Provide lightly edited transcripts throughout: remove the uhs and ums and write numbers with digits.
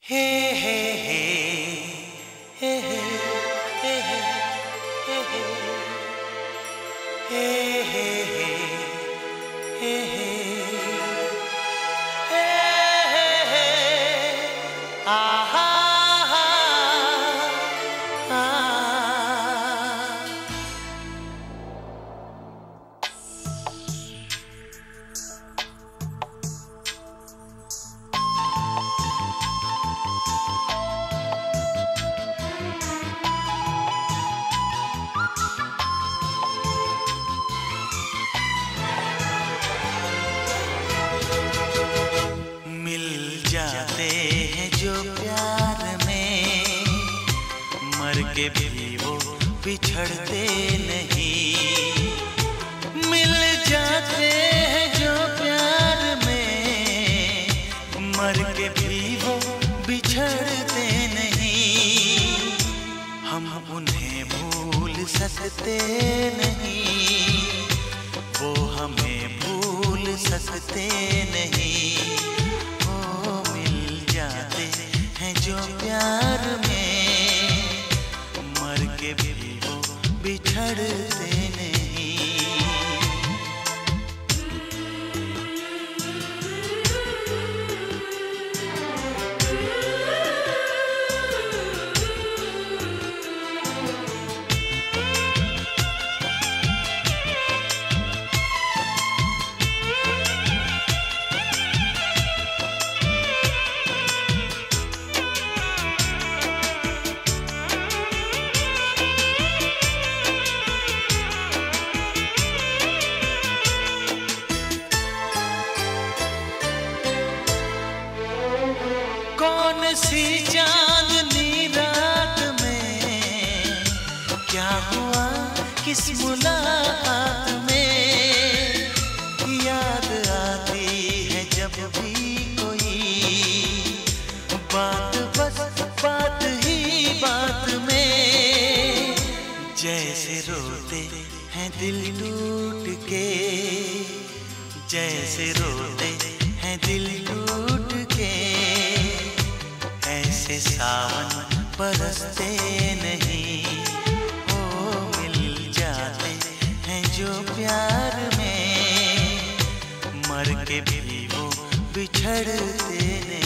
हे हे हे हे हे हे हे हे हे हे हे आहा जाते हैं जो प्यार में, मर के भी वो बिछड़ते नहीं। मिल जाते हैं जो प्यार में, मर के भी वो बिछड़ते नहीं। हम उन्हें भूल सकते नहीं, वो हमें भूल सकते नहीं। जो प्यार में, मर के भी वो बिछड़ते नहीं। कौन सी चांदनी रात में क्या हुआ किस मुलाकात में, याद आती है जब भी कोई बात, बस बात ही बात में। जैसे रोते हैं दिल टूट के, जैसे रोते हैं दिल टूट के, ऐसे सावन बरसते नहीं। ओ मिल जाते हैं जो प्यार में, मर के भी वो बिछड़ते नहीं।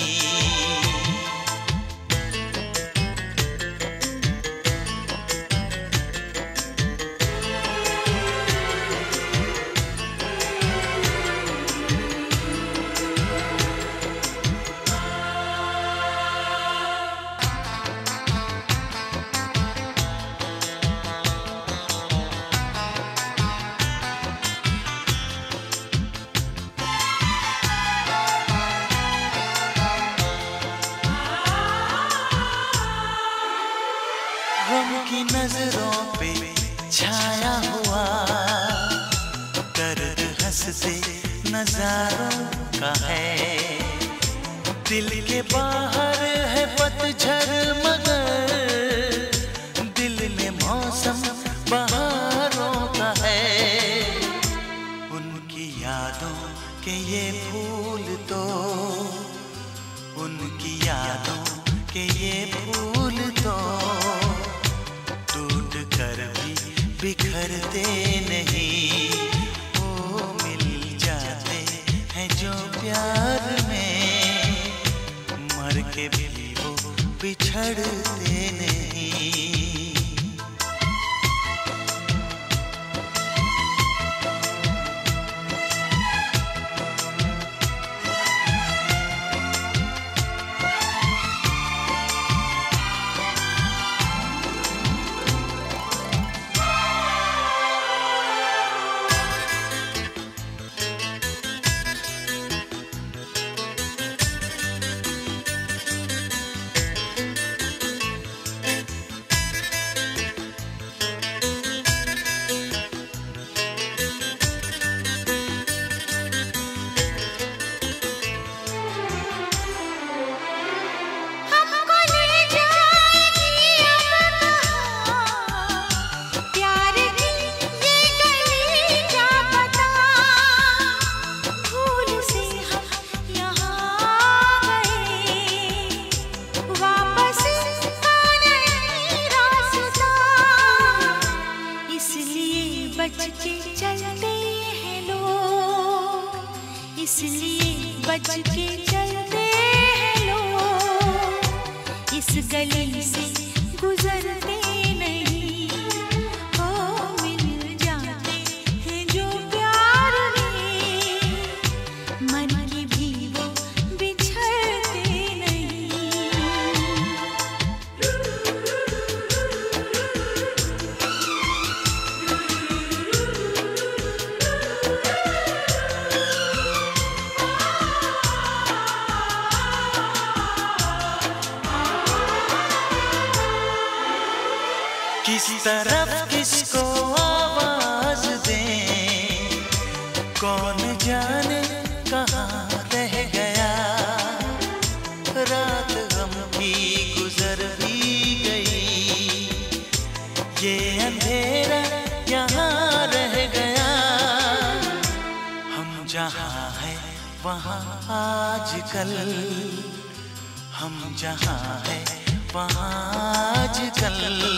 गम की नजरों पे छाया हुआ दर्द हंसते नजारों का है। दिल के बाहर है पतझड़ मगर दिल में मौसम बहारों का है। उनकी यादों के ये फूल तो, उनकी यादों के ये फूल तो बिखरते नहीं। ओ मिल जाते हैं जो प्यार में, मर के भी वो बिछड़ते नहीं। इसलिए बच के चलते हैं लोग, इस गली से गुजरते नहीं। ओ मिल जाते हैं जो प्यार में, मन की भी वो बिछड़ते नहीं। किस तरफ किसको आवाज दें, कौन जाने कहाँ रह गया। रात गम की गुजर भी गई, ये अंधेरा यहाँ रह गया। हम जहाँ हैं वहाँ आजकल, हम जहाँ हैं वहाँ आजकल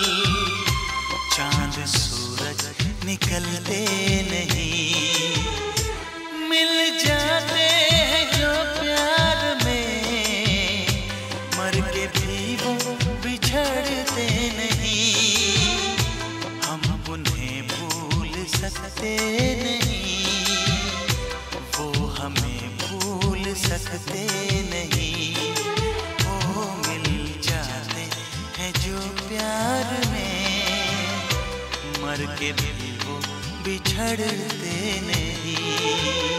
चांद सूरज निकलते नहीं। मिल जाते हैं जो प्यार में, मर के भी वो बिछड़ते नहीं। हम उन्हें भूल सकते नहीं, वो हमें भूल सकते नहीं। वो मिल जाते हैं जो प्यार में, मर के भी वो बिछड़ते नहीं।